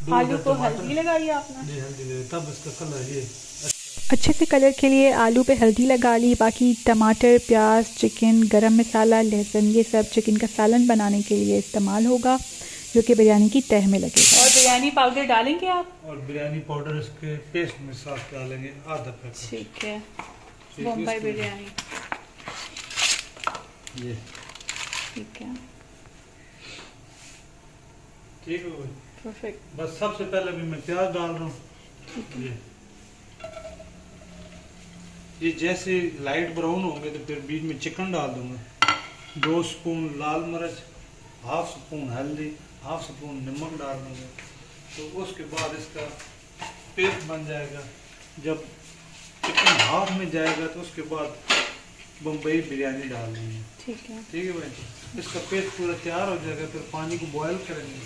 आलू को हल्दी लगाई आपने? जी हल्दी लगाई, तब इसका कलर ये अच्छे से कलर के लिए आलू पे हल्दी लगा ली। बाकी टमाटर, प्याज, चिकन, गरम मसाला, लहसुन, ये सब चिकन का सालन बनाने के लिए इस्तेमाल होगा, जो कि बिरयानी की तह में लगेगा। और बिरयानी पाउडर डालेंगे आप? और बिरयानी पाउडर इसके पेस्ट में साथ डालेंगे, आधा पैकेट। ठीक है, बम्बई बिरयानी। ये ठीक है, ठीक है भाई, परफेक्ट। बस सबसे पहले भी मैं प्याज डाल रहा हूँ। ये जैसे लाइट ब्राउन होंगे तो फिर बीच में चिकन डाल दूंगा। 2 स्पून लाल मिर्च, हाफ स्पून हल्दी, हाफ स्पून नमक डाल दूंगा। तो उसके बाद इसका पेस्ट बन जाएगा। जब चिकन हाफ में जाएगा तो उसके बाद बम्बई बिरयानी डाल देंगे। ठीक है, ठीक है भाई, इसका पेस्ट पूरा तैयार हो जाएगा। फिर पानी को बॉयल करेंगे,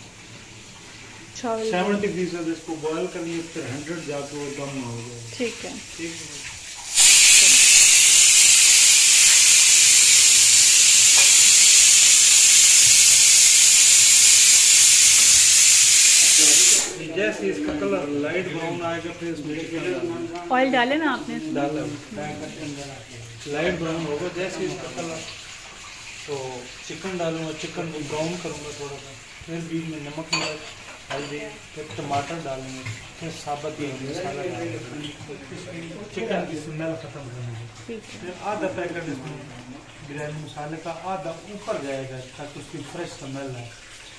70% इसको बॉयल करेंगे, फिर 100 जाके वो दम हो जाएगा। ठीक है, ठीक है। जैसे इसका कलर लाइट ब्राउन आएगा फिर इसमें ऑयल डाले ना आपने? डाला, लाइट ब्राउन होगा जैसे इसका कलर, तो चिकन डालूंगा, चिकन को ब्राउन करूंगा थोड़ा सा, फिर बीच में नमक, मिर्च, हल्दी, फिर टमाटर डालेंगे, फिर साबुत मसाला डालेंगे, चिकन की स्मेल खत्म करेंगे। फिर आधा पैकेट इसमें बिरयानी मसाले का आधा ऊपर जाएगा ताकि उसकी फ्रेश स्मेल आए।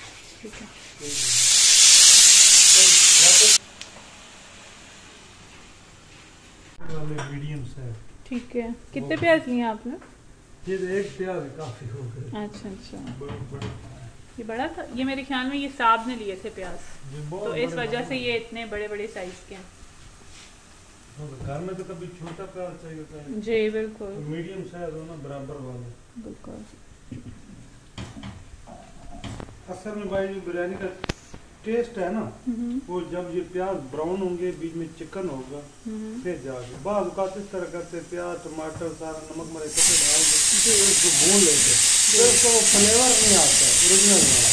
मीडियम से। ठीक है, कितने प्याज लिए आपने? ये तो एक प्याज काफी हो गए। अच्छा अच्छा, ये बड़ा था। ये मेरे ख्याल में ये साहब ने लिए थे प्याज, तो इस वजह से ये इतने बड़े बड़े साइज के हैं। घर में तो कभी छोटा प्याज चाहिए होता है। जी बिल्कुल, तो मीडियम साइज हो ना, बराबर वाला। बिल्कुल। असल में भाई जो बिरयानी का टेस्ट है ना, वो जब ये प्याज ब्राउन होंगे, बीच में चिकन होगा, फिर जाके बाद इस तरह करते प्याज टमाटर सारा नमक मिर्च डाल के उसको भून लेते, फिर उसको वो फ्लेवर नहीं आता ओरिजिनल वाला।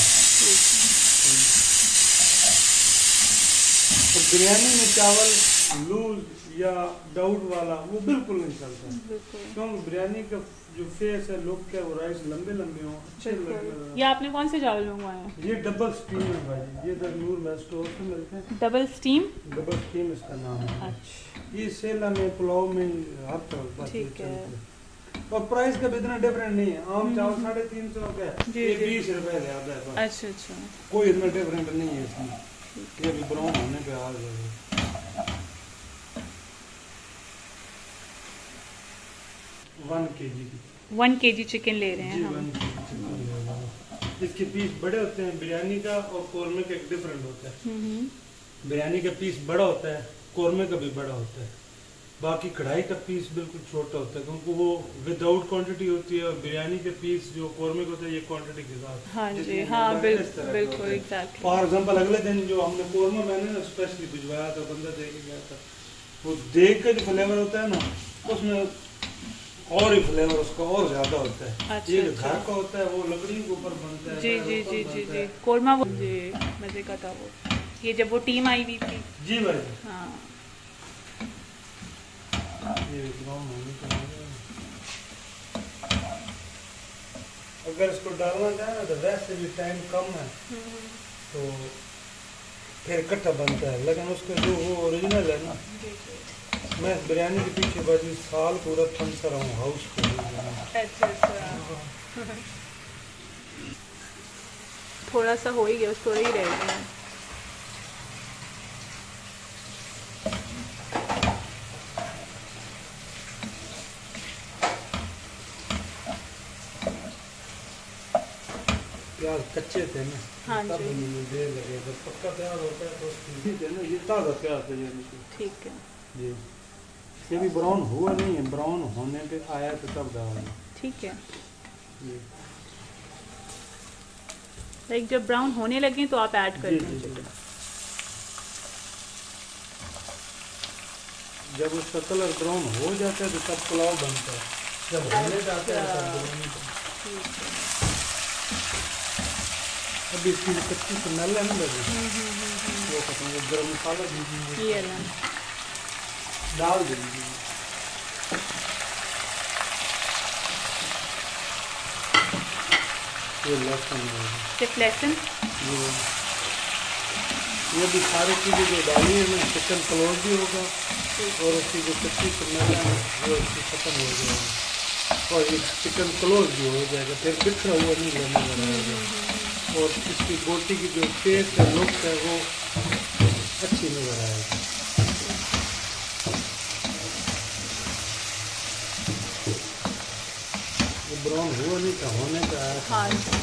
तो बिरयानी में चावल लूज या डाउट वाला वो बिल्कुल नहीं चलता, क्योंकि बिरयानी का जो फेस है, लुक है, वो राइस लंबे लंबे हों, अच्छे लगे। ये आपने कौन से चावल मंगवाए हैं? ये डबल स्टीम है भाई, ये नूर में स्टोर से मिलते हैं। Double steam? डबल स्टीम इसका नाम है। अच्छा, ये सेला में, पुलाव में, हर तरह। ठीक है। और प्राइस का भी इतना डिफरेंट नहीं है। आम चावल 350 का है, ये 20 रुपए ज्यादा है। अच्छा अच्छा, कोई इतना डिफरेंट नहीं है इसमें। ये भी ब्राउन होने पे आ जाएगा। 1 kg चिकन ले रहे हैं हम। इसके पीस बड़े होते हैं। बिरयानी का और कोरमे का एक डिफरेंट होता है। बिरयानी का पीस बड़ा होता है, कोरमे का भी बड़ा होता है। बाकी कढ़ाई का पीस बिल्कुल छोटा होता है, क्योंकि वो विदाउट क्वांटिटी होती है। और बिरयानी के पीस जो कोरमे का होता है, ये क्वांटिटी के साथ। हाँ जी, हाँ बिल्कुल एग्जैक्टली। फॉर एग्जांपल अगले दिन जो हमने कोरमा मैंने स्पेशली भिजवाया था, बंदा दे के गया था, वो देख के जो फ्लेवर होता है ना, उसमें और ही फ्लेवर उसका और ज्यादा होता है। अच्छा, ये जो घर का होता है वो लकड़ी के ऊपर बनता है। जी जी जी जी जी, कोरमा वो जी मजे का था वो। ये जब वो टीम आई हुई थी। जी भाई, हाँ। ये अगर इसको डालना चाहे ना तो वैसे भी टाइम कम है तो फिर इकट्ठा बनता है, लेकिन उसका जो वो ओरिजिनल है ना, मैं बिरयानी के पीछे बाजी साल पूरा फंसा रहा हूँ हाउस को। अच्छा अच्छा, थोड़ा सा हो ही गया, थोड़ा ही रह गया। प्याज कच्चे थे ना, हाँ तब जी, देर लगेगा। पक्का प्याज होता है तो ठीक है ना, ये ताज़ा प्याज है। ठीक है जी, ये भी ब्राउन हुआ नहीं है, ब्राउन होने पे आया तो तब डालना। ठीक है, लाइक जब ब्राउन होने लगे तो आप ऐड कर दीजिए। जब उसका कलर ब्राउन हो जाता है तो तब पुलाव बनता है। जब होने जाता है तब अभी इसकी जो कच्ची स्मेल है ना लगी, वो खत्म हो, गरम मसाला दीजिए, ये ना डाल दीजिए। ये लहसुन है, सिर्फ लहसुन। ये भी सारी चीज़ें जो डाली है ना, चिकन क्लोज भी होगा और उसकी जो कच्ची स्मेल है वो उसकी ख़त्म हो जाएगी और ये चिकन क्लोज भी हो जाएगा, फिर बिखरा हुआ नहीं रहने लगेगा और इसकी बोटी की जो टेस्ट है, लुक है, वो अच्छी नज़र आएगी। ये ब्राउन हुआ नहीं था, होने का आया था। हाँ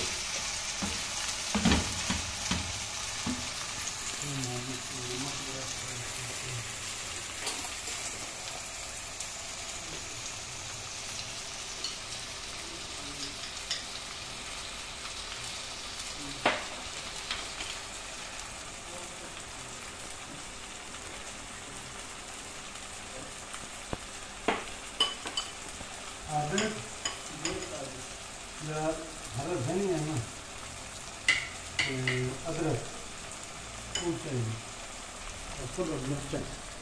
अदरक या हरा धनिया है ना, अदरक वो चाहिए और सब मिर्चा।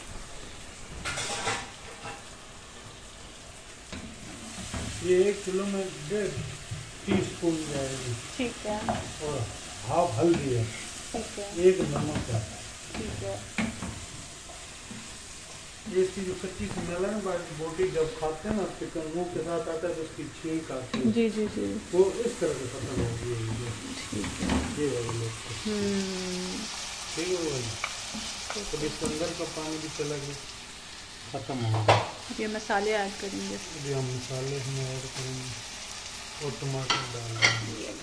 ये 1 किलो में 1.5 टीस्पून जाएगी। ठीक है। और हाफ हल्दी है, ठीक है। 1 नमक है। ठीक है। ये इसकी जो कच्ची स्मेल है ना, बोटी जब खाते हैं ना चिकन मुँह के साथ आता है तो उसकी छींक आती है। जी जी जी। वो इस तरह से खत्म हो गई है। ठीक है। ये वाली लोग ठीक है वो, तो इसके अंदर का पानी भी चला गया, खत्म हो गया। अब ये मसाले ऐड करेंगे। अभी हम मसाले इसमें ऐड करेंगे और टमाटर डाल देंगे।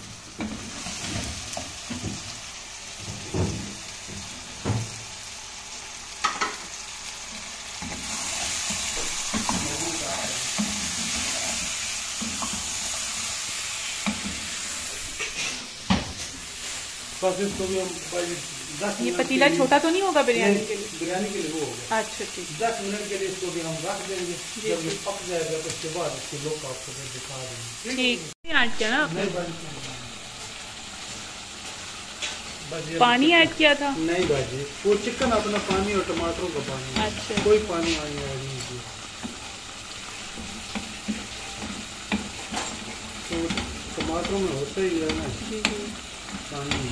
बस इसको भी हम 10 ये मिनट पतीला के लिए- छोटा तो नहीं होगा बिरयानी नहीं, के लिए? बिरयानी के लिए वो होगा। अच्छा ठीक। 10 मिनट के लिए इसको भी हम रख देंगे। जी, जब ये जी। पक जाएगा तो उसके बाद इसकी लोग आपको फिर दिखा देंगे। ठीक ऐड किया ना आपने? नहीं बस ये पानी ऐड किया था? नहीं भाजी, वो चिकन अपना पानी और टमाटरों का पानी, अच्छा। कोई पानी वानी ऐड नहीं किया। तो टमाटरों में होता ही है ना जी जी। पानी।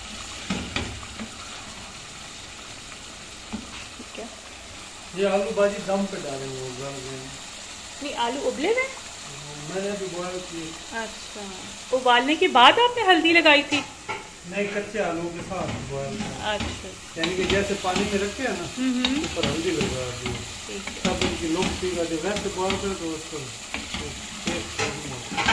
ठीक है। ये आलू भाजी दम पे डालेंगे, वो गल गए। नहीं आलू उबले हुए? मैंने भी बॉयल किए। अच्छा, उबालने के बाद आपने हल्दी लगाई थी? नहीं, कच्चे आलू के साथ बॉयल। अच्छा। यानी कि जैसे पानी में रखे हैं ना, ऊपर हल्दी लगा दी, ठीक है। तब इनकी लोग पीगा। जो वैसे बॉयल करें तो उसको टेस्ट नहीं होता।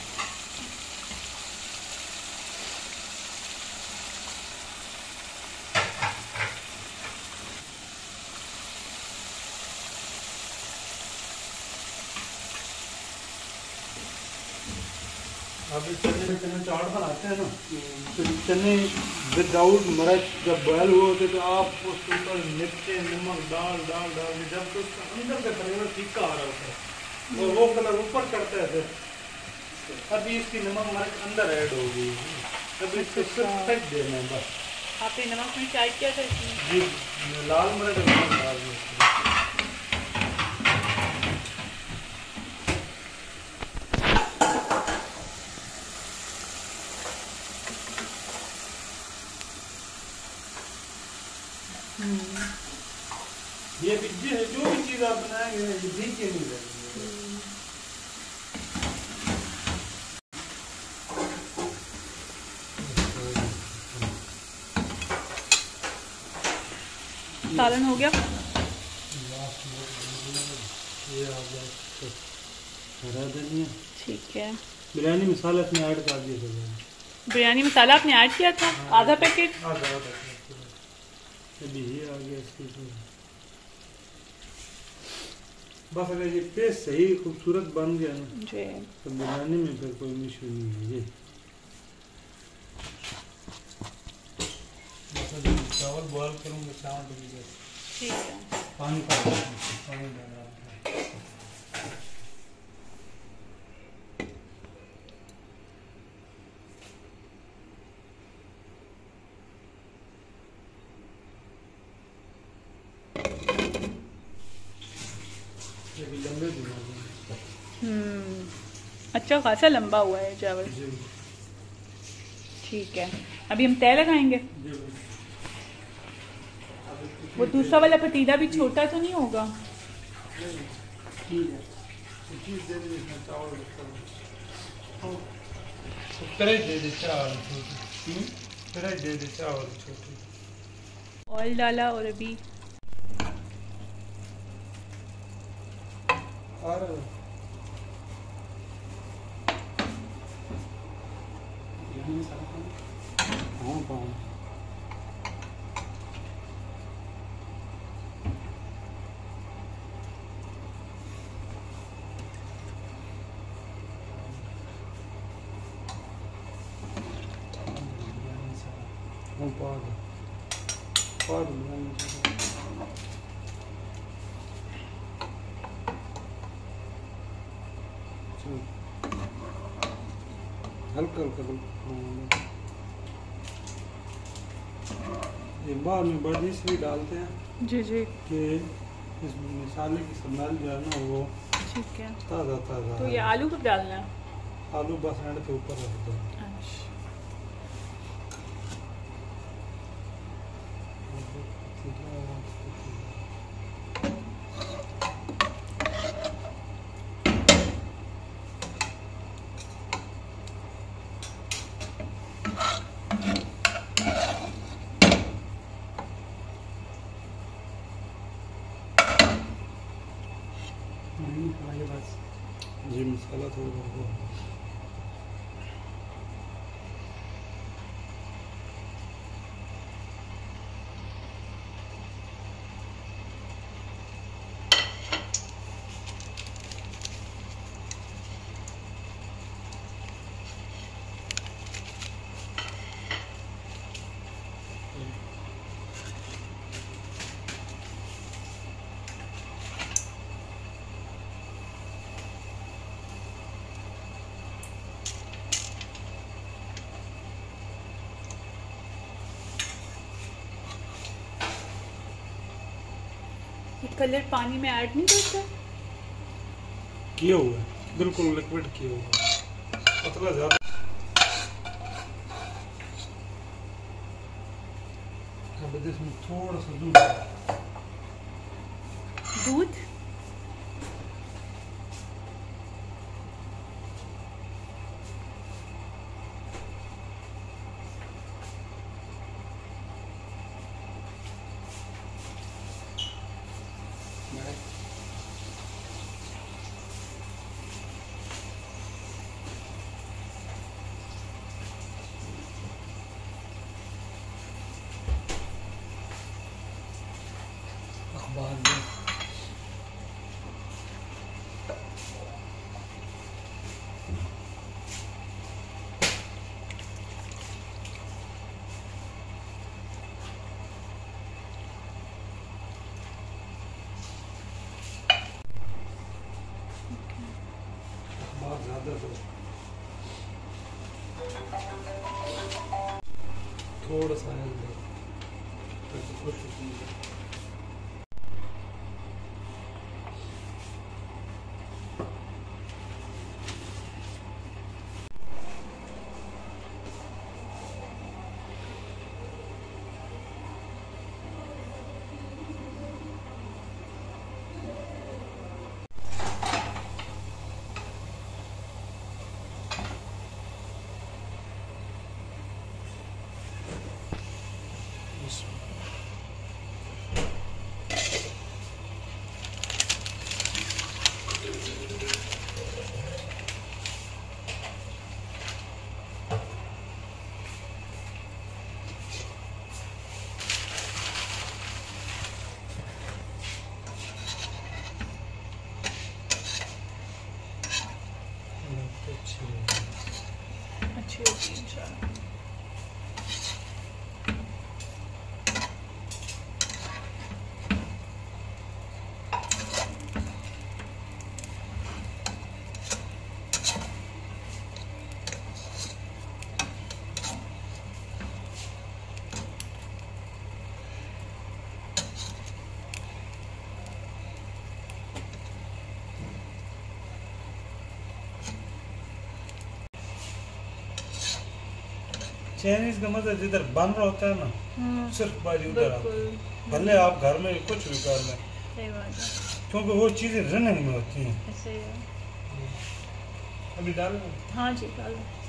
अभी चने चाट बनाते हैं ना, तो चने विदाउट मिर्च जब बॉयल हुए होते तो आप उसके ऊपर मिर्चे नमक डाल डाल डाल के जब तो उसका अंदर का कलर फीका आ रहा होता है और वो कलर ऊपर करता है, फिर अभी इसकी नमक मिर्च अंदर ऐड हो गई, अभी इसको सिर्फ फेंक देना है बस। आपने नमक मिर्च ऐड किया था इसमें? जी, लाल मिर्च डाल दिया। ये जो भी चीज़ आप बनाएंगे ये भीगे नहीं रहेंगे। सालन हो गया? ये आ गया हरा धनिया। ठीक है। बिरयानी मसाला इसमें ऐड कर दिया था। बिरयानी मसाला आपने ऐड किया था? आधा पैकेट? आधा अभी ये आ गया इसकी तो। बस अगर ये पेस्ट सही खूबसूरत बन गया ना जी, तो बिरयानी में फिर कोई इशू नहीं है। ये बस अभी चावल बॉयल करूँगा, चावल डूब ठीक है। पानी डाला। अच्छा खासा लंबा हुआ है चावल। ठीक है, अभी हम तय लगाएंगे। वो दूसरा वाला पतीला भी छोटा तो नहीं होगा? ऑयल डाला और अभी हल्का हल्का एक बार में बर्निश भी डालते हैं जी जी कि इस मसाले की स्मेल जो है ना वो ठीक है। ताज़ा ताज़ा। तो ये आलू कब डालना है? आलू बस एंड के ऊपर रख दो। जी मसाला थोड़ा भर दो। ये कलर पानी में ऐड नहीं करता? किया हुआ है, बिल्कुल लिक्विड किया हुआ है, पतला ज़्यादा। अब इसमें थोड़ा सा दूध अखबार में ज़्यादा थोड़ा सा अच्छी होगी इंशाल्लाह। चाइनीज का मतलब जिधर बन रहा होता है ना, सिर्फ बाजी उधर आप भले आप घर में कुछ भी कर लें, सही बात है, क्योंकि वो चीज़ें रनिंग में होती हैं। सही है। अभी डाल हाँ जी डालो।